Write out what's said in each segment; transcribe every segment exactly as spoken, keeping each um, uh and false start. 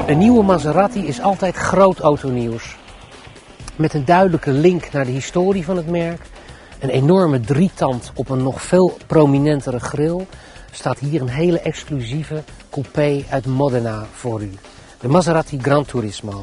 Een nieuwe Maserati is altijd groot autonieuws. Met een duidelijke link naar de historie van het merk, een enorme drietand op een nog veel prominentere gril, staat hier een hele exclusieve coupé uit Modena voor u. De Maserati Gran Turismo.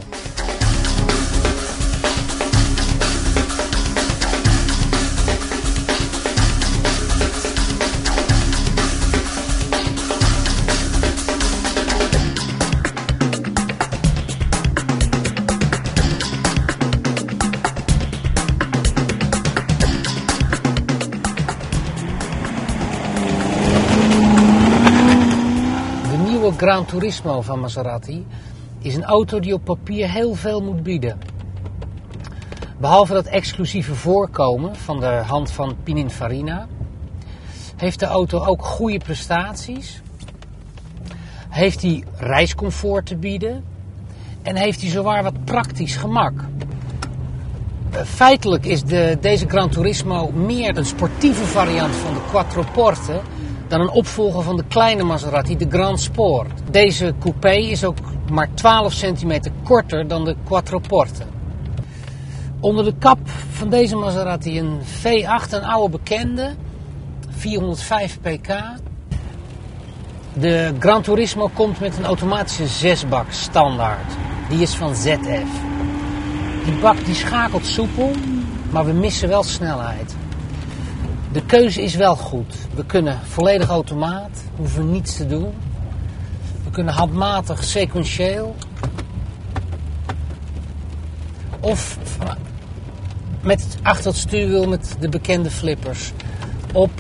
De Gran Turismo van Maserati is een auto die op papier heel veel moet bieden. Behalve dat exclusieve voorkomen van de hand van Pininfarina, heeft de auto ook goede prestaties, heeft hij reiscomfort te bieden en heeft hij zowaar wat praktisch gemak. Feitelijk is de, deze Gran Turismo meer een sportieve variant van de Quattroporte dan een opvolger van de kleine Maserati, de Gran Sport. Deze coupé is ook maar twaalf centimeter korter dan de Quattroporte. Onder de kap van deze Maserati een V acht, een oude bekende, vierhonderdvijf pk. De Gran Turismo komt met een automatische zesbak standaard. Die is van Z F. Die bak die schakelt soepel, maar we missen wel snelheid. De keuze is wel goed. We kunnen volledig automaat, hoeven niets te doen. We kunnen handmatig sequentieel. Of met achter het stuurwiel met de bekende flippers. Op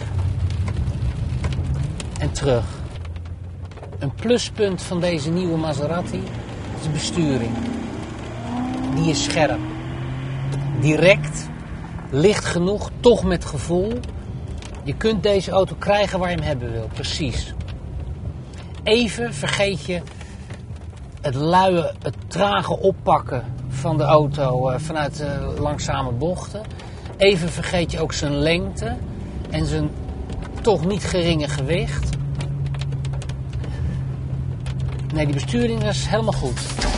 en terug. Een pluspunt van deze nieuwe Maserati is de besturing. Die is scherp. Direct. Licht genoeg, toch met gevoel. Je kunt deze auto krijgen waar je hem hebben wil, precies. Even vergeet je het luie, het trage oppakken van de auto uh, vanuit de langzame bochten. Even vergeet je ook zijn lengte en zijn toch niet geringe gewicht. Nee, die besturing is helemaal goed.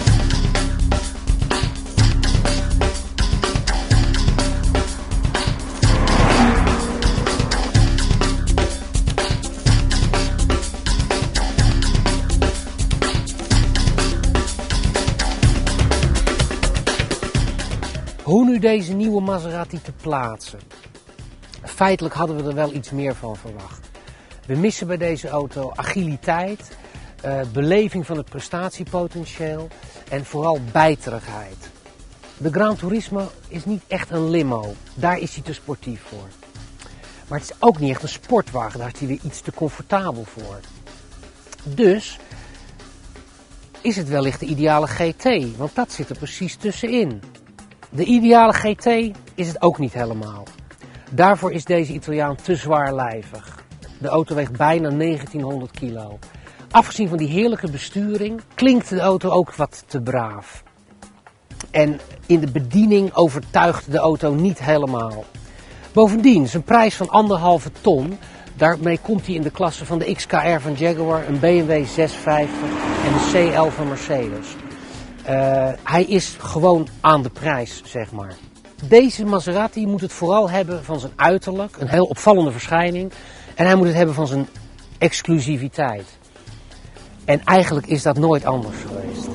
Hoe nu deze nieuwe Maserati te plaatsen? Feitelijk hadden we er wel iets meer van verwacht. We missen bij deze auto agiliteit, uh, beleving van het prestatiepotentieel en vooral bijterigheid. De Gran Turismo is niet echt een limo, daar is hij te sportief voor. Maar het is ook niet echt een sportwagen, daar is hij weer iets te comfortabel voor. Dus is het wellicht de ideale G T, want dat zit er precies tussenin. De ideale G T is het ook niet helemaal. Daarvoor is deze Italiaan te zwaarlijvig. De auto weegt bijna negentienhonderd kilo. Afgezien van die heerlijke besturing klinkt de auto ook wat te braaf. En in de bediening overtuigt de auto niet helemaal. Bovendien, zijn prijs van anderhalve ton, daarmee komt hij in de klasse van de X K R van Jaguar, een B M W zeshonderdvijftig en de C L van Mercedes. Uh, hij is gewoon aan de prijs, zeg maar. Deze Maserati moet het vooral hebben van zijn uiterlijk, een heel opvallende verschijning. En hij moet het hebben van zijn exclusiviteit. En eigenlijk is dat nooit anders geweest.